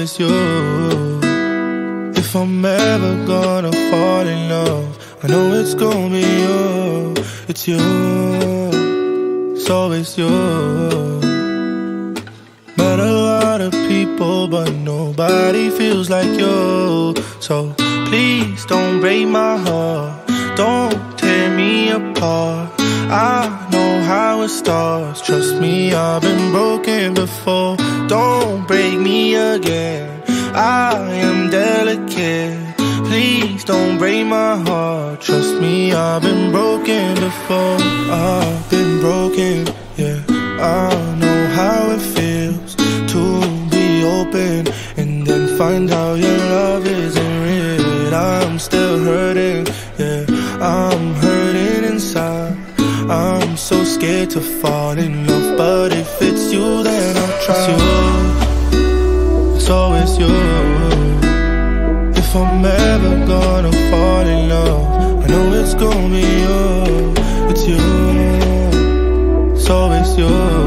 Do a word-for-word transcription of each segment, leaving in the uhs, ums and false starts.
always you. If I'm ever gonna fall in love, I know it's gonna be you. It's you, it's always you. Met a lot of people, but nobody feels like you. So please don't break my heart, don't tear me apart. I know how it starts, trust me, I've been broken before. Don't break me again, I am delicate. Please don't break my heart, trust me, I've been broken before. I've been broken, yeah. I know how it feels to be open and then find out your love isn't real. I'm still hurting, yeah, I'm hurting inside. I'm so scared to fall in love, but if it's you, then I'll try. It's you, it's always you. If I'm ever gonna fall in love, I know it's gonna be you. It's you, it's always you.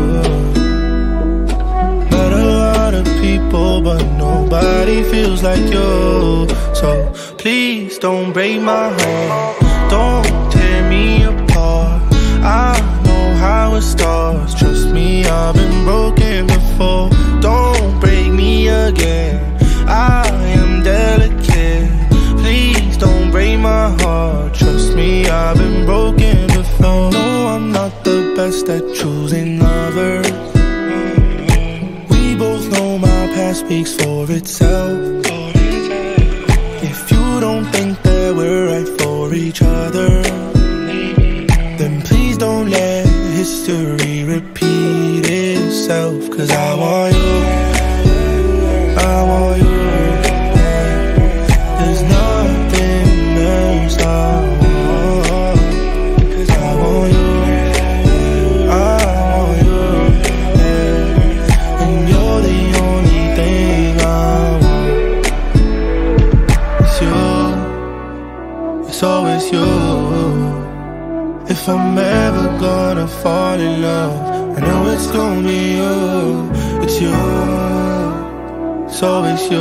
Met a lot of people, but nobody feels like you. So please don't break my heart, don't tear me apart. I know how it starts, trust me, I've been broken before. Don't break me again, I am delicate. Please don't break my heart, trust me, I've been broken before. No, I'm not the best at choosing lovers. We both know my past speaks for itself. If you don't think that we're right for each other, then please don't let history repeat itself. Cause I want you, I want you. There's nothing else I want. Cause I want you, I want you, and you're the only thing I want. It's you, it's always you. If I'm ever gonna fall in love, I know it's gonna be you. It's you, it's always you.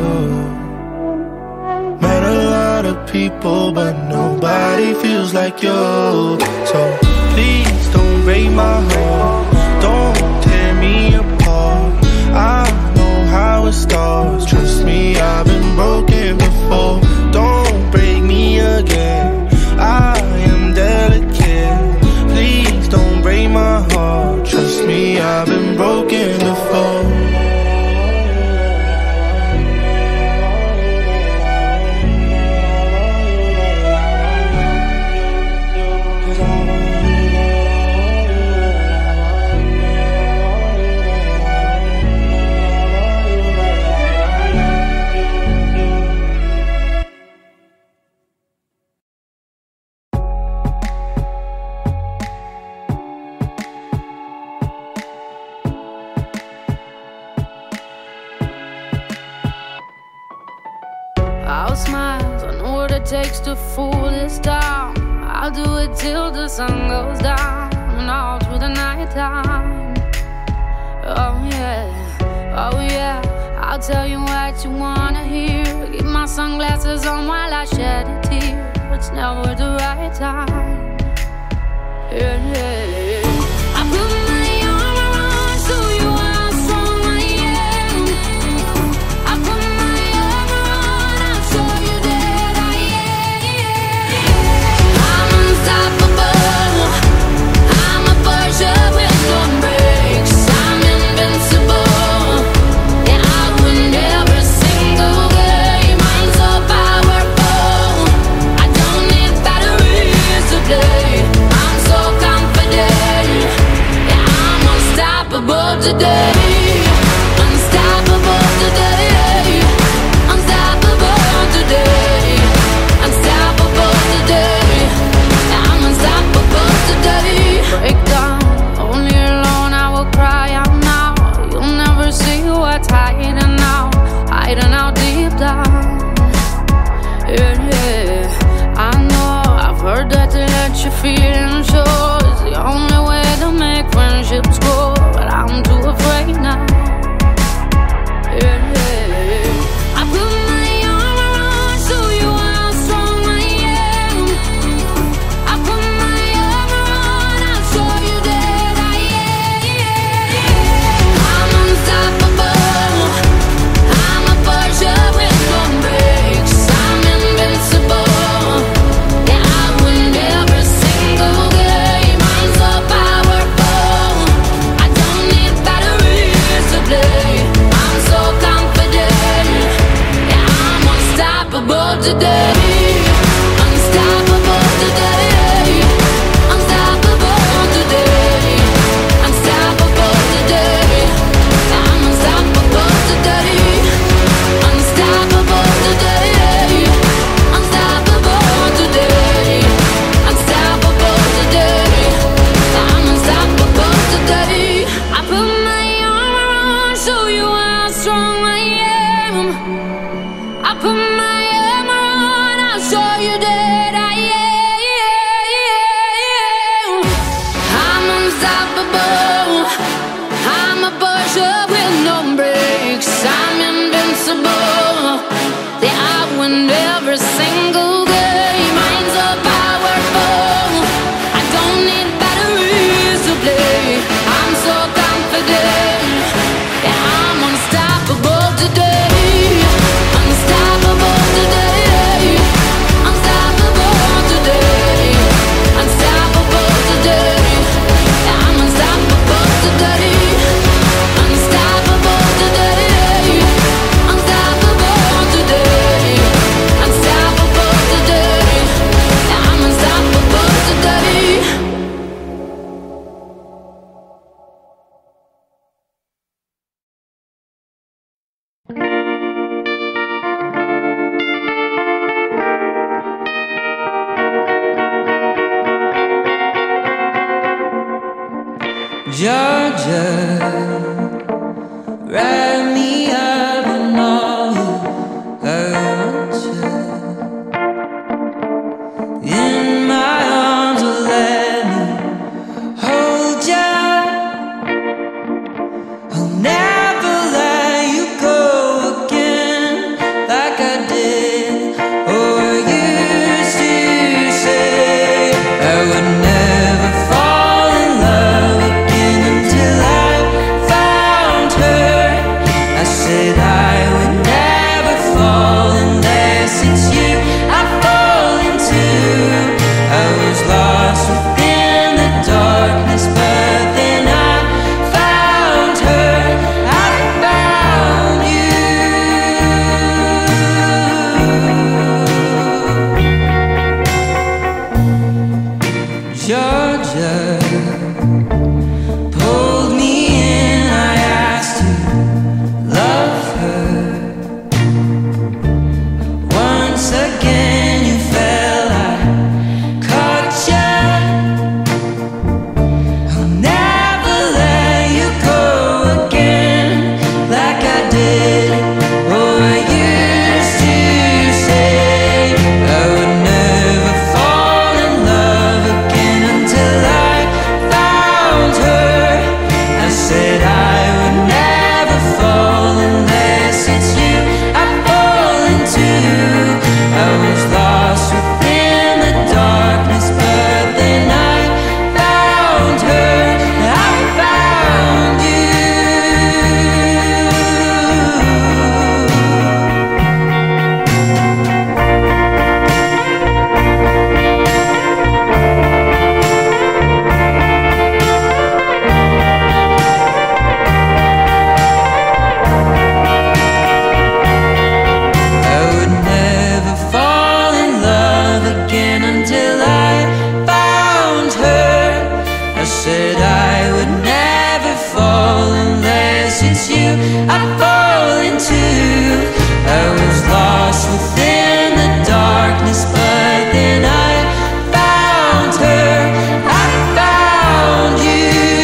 Met a lot of people, but nobody feels like you. So please don't break my heart, don't tear me apart. I know how it starts, trust me, I've been broken before. Don't break me again, I am delicate. Please don't break my heart, trust me, I've been broken before. I'll smile, I know what it takes to fool this town. I'll do it till the sun goes down and all through the night time. Oh yeah, oh yeah, I'll tell you what you wanna hear. Keep my sunglasses on while I shed a tear. It's never the right time. Yeah, yeah, yeah. I put my arm around so you are strong, I am. I put my arm around, I'll show you that I am. I'm unstoppable, I'm a Porsche with no brakes. I'm invincible, yeah, I win every single game. I'm so powerful, I don't need batteries to play. I'm so confident. unstoppable today. Unstoppable today. Unstoppable today. Unstoppable today. I'm unstoppable today. Unstoppable today. Unstoppable today. Unstoppable today. I'm unstoppable today. I put my armor on, show you how strong I am. I put my armor on, I'll show you that I am. I'm unstoppable. I'm a Porsche with no brakes. I'm invincible. The I win every single game. Mine's so powerful. I don't need batteries to play. I'm so confident. Yeah, I'm unstoppable today. Unstoppable today. Unstoppable today. Unstoppable today. Yeah, I'm unstoppable today. Unstoppable today. Unstoppable today. Unstoppable today. Yeah, I'm unstoppable today. Georgia, wrap me up in all you want you. In my arms, oh, let me hold ya. I'll never let you go again like I did or used to say. I would never fall in love again until I found her. I said I would never fall unless it's you I fall into. I was lost within the darkness, but then I found her. I found you. Georgia pulled me in, I asked to love her. Once again you fell, I caught ya. I'll never let you go again like I did or used to say. I would never fall in love again until I found her. I said I would never fall unless it's you I fall into. I was lost within the darkness, but then I found her. I found you. I would never fall in love again until I found her. I said I would never fall unless it's you I fall into. I was lost within the darkness, but then I found her. I found you.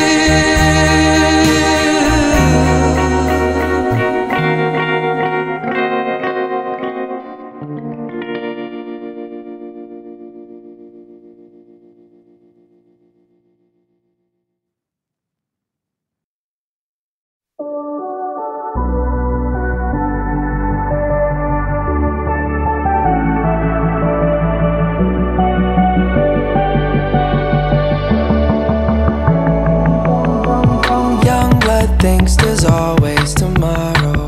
Young blood thinks there's always tomorrow.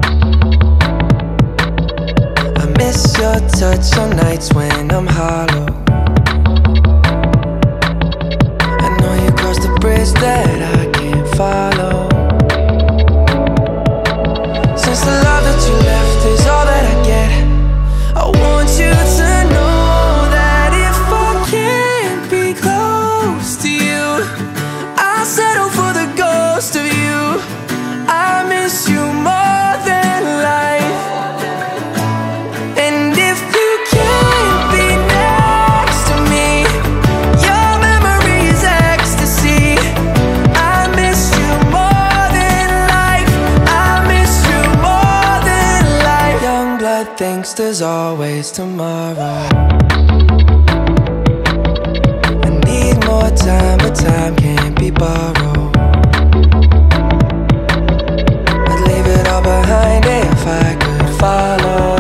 I miss your touch on nights when I'm hollow. I know you crossed the bridge that I can't follow. Since the love that you left is all that I get, I won't but thinks there's always tomorrow. I need more time, but time can't be borrowed. I'd leave it all behind if I could follow.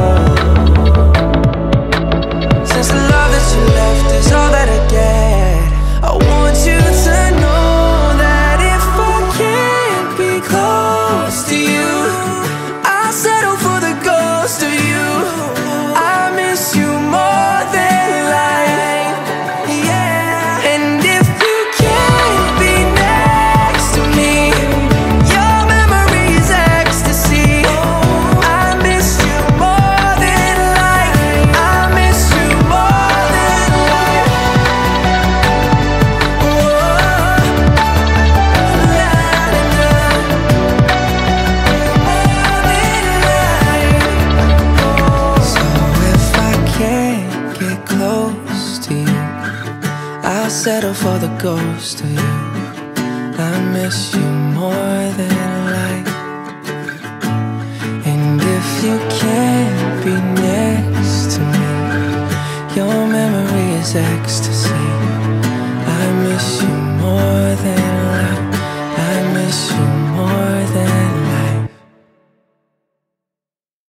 Since the love that you left is all that I get, I want you to know that if I can't be close to you, I'll settle for the ghost of you. I miss you more than life, yeah. And if you can't be next to me, your memory is ecstasy. I miss you more than life. I miss you more than life. So if I can't get close to you, I'll settle for the ghost of you. I miss you more than life. And if you can't be next to me, your memory is ecstasy.